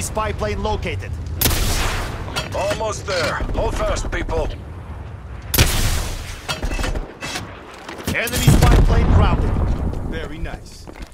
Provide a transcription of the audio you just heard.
spy plane located. Almost there. Hold fast, people. Enemy spy plane grounded. Very nice.